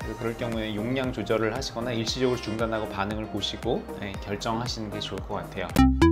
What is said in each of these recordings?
그럴 경우에 용량 조절을 하시거나 일시적으로 중단하고 반응을 보시고 결정하시는 게 좋을 것 같아요.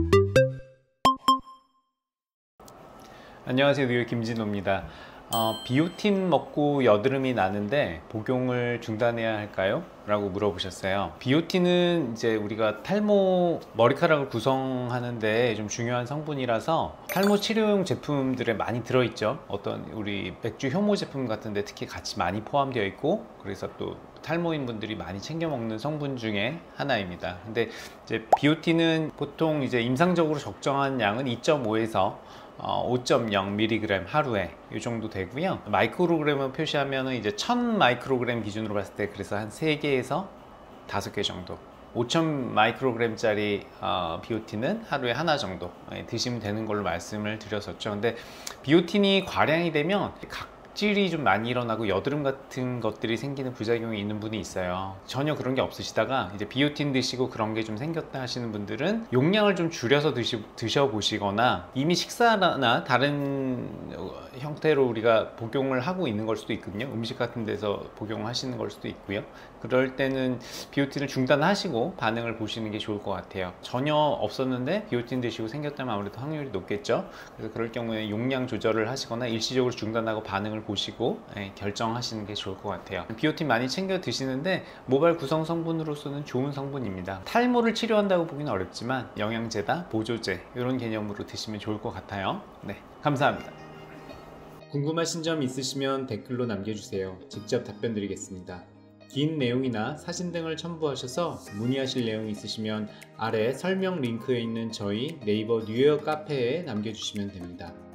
안녕하세요, 뉴욕 김진호입니다. 비오틴 먹고 여드름이 나는데 복용을 중단해야 할까요? 라고 물어보셨어요. 비오틴은 이제 우리가 탈모 머리카락을 구성하는데 좀 중요한 성분이라서 탈모 치료용 제품들에 많이 들어있죠. 어떤 우리 맥주 효모 제품 같은데 특히 같이 많이 포함되어 있고, 그래서 또 탈모인 분들이 많이 챙겨 먹는 성분 중에 하나입니다. 근데 이제 비오틴은 보통 이제 임상적으로 적정한 양은 2.5에서 5.0mg 하루에 이 정도 되고요. 마이크로그램을 표시하면 이제 1000 마이크로그램 기준으로 봤을 때 그래서 한 3개에서 5개 정도, 5000 마이크로그램짜리 비오틴은 하루에 하나 정도 드시면 되는 걸로 말씀을 드렸었죠. 근데 비오틴이 과량이 되면 각질이 좀 많이 일어나고 여드름 같은 것들이 생기는 부작용이 있는 분이 있어요. 전혀 그런 게 없으시다가 이제 비오틴 드시고 그런 게 좀 생겼다 하시는 분들은 용량을 좀 줄여서 드셔보시거나 이미 식사나 다른 형태로 우리가 복용을 하고 있는 걸 수도 있거든요. 음식 같은 데서 복용하시는 걸 수도 있고요. 그럴 때는 비오틴을 중단하시고 반응을 보시는 게 좋을 것 같아요. 전혀 없었는데 비오틴 드시고 생겼다면 아무래도 확률이 높겠죠. 그래서 그럴 경우에 용량 조절을 하시거나 일시적으로 중단하고 반응을 보시고 결정하시는 게 좋을 것 같아요. 비오틴 많이 챙겨 드시는데 모발 구성 성분으로서는 좋은 성분입니다. 탈모를 치료한다고 보기는 어렵지만 영양제다, 보조제 이런 개념으로 드시면 좋을 것 같아요. 네, 감사합니다. 궁금하신 점 있으시면 댓글로 남겨주세요. 직접 답변 드리겠습니다. 긴 내용이나 사진 등을 첨부하셔서 문의하실 내용이 있으시면 아래 설명 링크에 있는 저희 네이버 뉴욕 카페에 남겨주시면 됩니다.